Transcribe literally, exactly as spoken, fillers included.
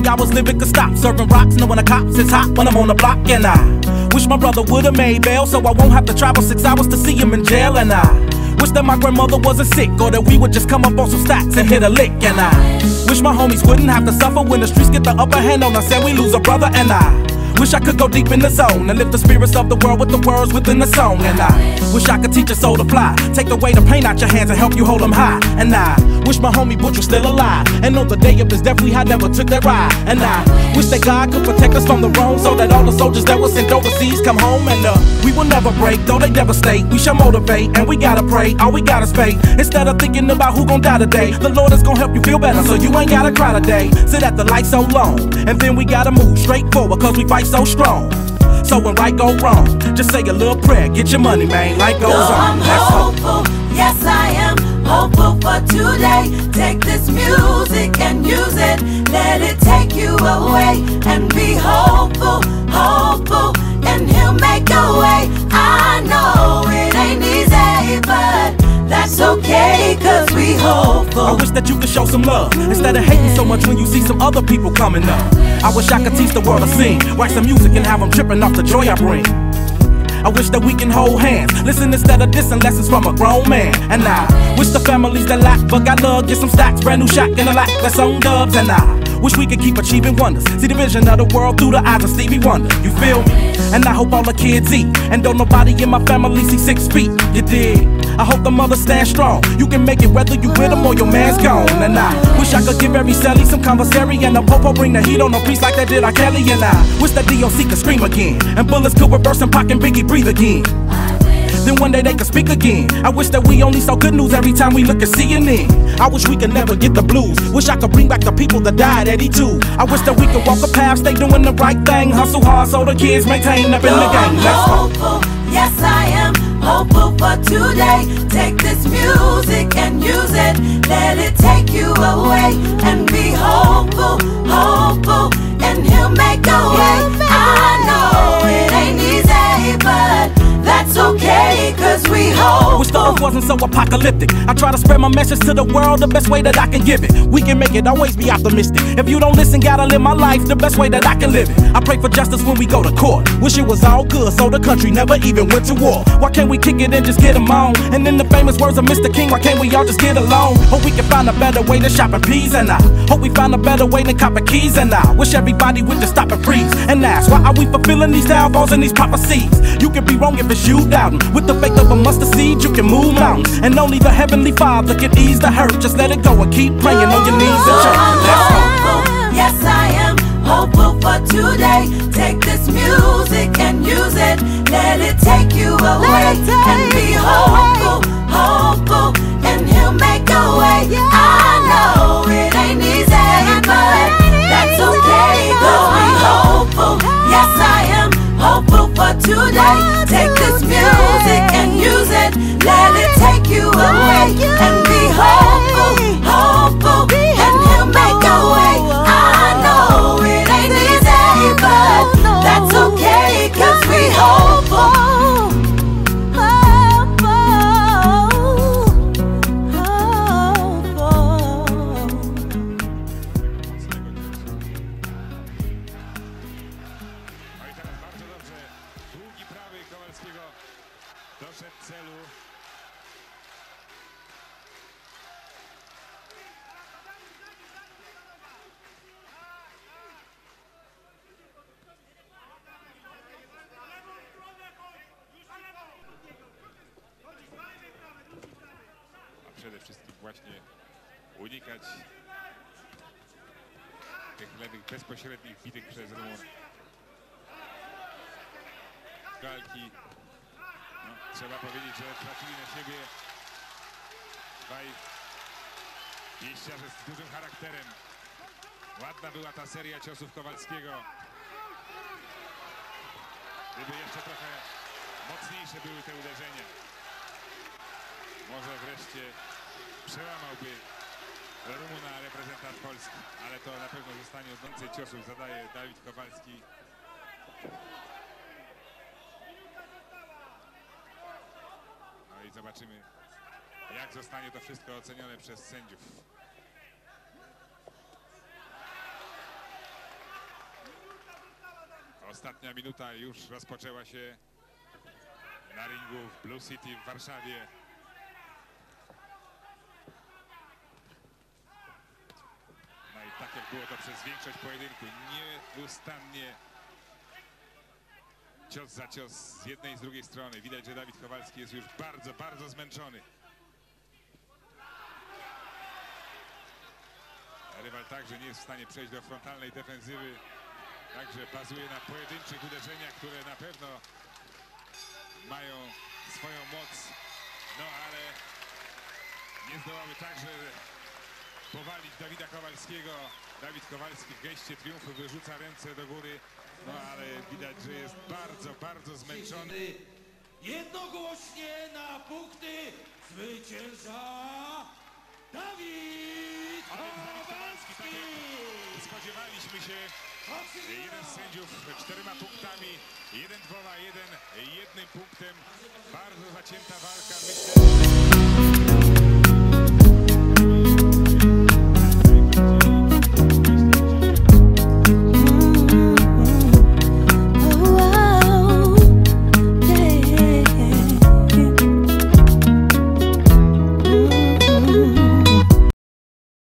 I was living could stop. Serving rocks, knowing the cops is hot when I'm on the block. And I wish my brother would've made bail, so I won't have to travel six hours to see him in jail. And I wish that my grandmother wasn't sick, or that we would just come up on some stacks and hit a lick. And I wish my homies wouldn't have to suffer when the streets get the upper hand on us and we lose a brother. And I wish I could go deep in the zone and lift the spirits of the world with the words within the song. And I wish I could teach a soul to fly, take away the pain out your hands and help you hold them high. And I wish my homie Butch was still alive, and on the day of his death we had never took that ride. And I wish that God could protect us from the wrong, so that all the soldiers that were sent overseas come home. And uh, we will never break, though they devastate. We shall motivate, and we gotta pray, all we gotta spay. Instead of thinking about who gon' die today, the Lord is gon' help you feel better, so you ain't gotta cry today. Sit at the light so long, and then we gotta move straight forward, cause we fight so strong. So when right go wrong, just say a little prayer, get your money, man, life goes so on. I'm hopeful, yes I am hopeful for today. Take this music and use it, let it take you away. And be hopeful, hopeful, and he'll make a way. I know it ain't easy, but that's okay, cause we hopeful. I wish that you could show some love, instead of hating so much when you see some other people coming up. I wish I could teach the world to sing, write some music and have them tripping off the joy I bring. I wish that we can hold hands, listen instead of dissing lessons from a grown man. And I wish the families that lack but got love get some stacks, brand new shotgun and a lack that's on dubs. And I wish we could keep achieving wonders, see the vision of the world through the eyes of Stevie Wonder. You feel me? And I hope all the kids eat, and don't nobody in my family see six feet. You dig? I hope the mother stand strong. You can make it whether you with them or your man's gone. And I wish I could give every celly some commissary, and the popo bring the heat on the priest like that did R. Kelly. And I wish that D O C could scream again, and bullets could reverse and Pac and Biggie breathe again. Then one day they could speak again. I wish that we only saw good news every time we look at C N N. I wish we could never get the blues. Wish I could bring back the people that died at eighty-two. I wish that we could walk a path, stay doing the right thing, hustle hard so the kids maintain up in the game. Let's go. Hopeful, yes I am hopeful for today. Take this music and use it, let it take you away. And be hopeful, hopeful, and he'll make a way. I know it ain't easy, but that's okay, cause we hope. Wish the earth wasn't so apocalyptic. I try to spread my message to the world the best way that I can give it. We can make it, always be optimistic. If you don't listen, gotta live my life the best way that I can live it. I pray for justice when we go to court. Wish it was all good so the country never even went to war. Why can't we kick it and just get them on? And in the famous words of Mister King, why can't we all just get along? Hope we can find a better way to shop in peas. And I hope we find a better way than copping keys. And I wish everybody would just stop and freeze and ask, why are we fulfilling these downfalls and these prophecies? You can be wrong if it's you doubting. With the faith of a mustard seed, you can move mountains, and only the Heavenly Father can ease the hurt. Just let it go and keep praying on your knees and church. Let's go. Yes, I am hopeful for today. Take this music and use it, let it take you away. And be hopeful, hopeful, and he'll make a way. I know it ain't easy, but that's okay, cause we hopeful. Yes, I am hopeful for today. Take this music and use it, let it take you away. And be hopeful, hopeful, and he'll make a way. I know it ain't easy, but that's okay, cause we hopeful. Doszedł celu. A przede wszystkim właśnie unikać tych lewych bezpośrednich bitek przez Rumun. Galki. No, trzeba powiedzieć, że trafili na siebie dwaj pięściarze z dużym charakterem. Ładna była ta seria ciosów Kowalskiego. Gdyby jeszcze trochę mocniejsze były te uderzenia, może wreszcie przełamałby Rumuna reprezentant Polski, ale to na pewno zostanie od więcej ciosów zadaje Dawid Kowalski. No i zobaczymy, jak zostanie to wszystko ocenione przez sędziów. Ostatnia minuta już rozpoczęła się na ringu w Blue City w Warszawie. No i tak jak było to przez większość pojedynku, nieustannie cios za cios z jednej i z drugiej strony. Widać, że Dawid Kowalski jest już bardzo, bardzo zmęczony. Rywal także nie jest w stanie przejść do frontalnej defensywy. Także bazuje na pojedynczych uderzeniach, które na pewno mają swoją moc. No ale nie zdołały także powalić Dawida Kowalskiego. Dawid Kowalski w geście triumfu wyrzuca ręce do góry. No ale widać, że jest bardzo, bardzo zmęczony. Jednogłośnie na punkty zwycięża Dawid Kowalski. Spodziewaliśmy się, jeden z sędziów czterema punktami, jeden dwoma, jeden jednym punktem. Bardzo zacięta walka, myślę.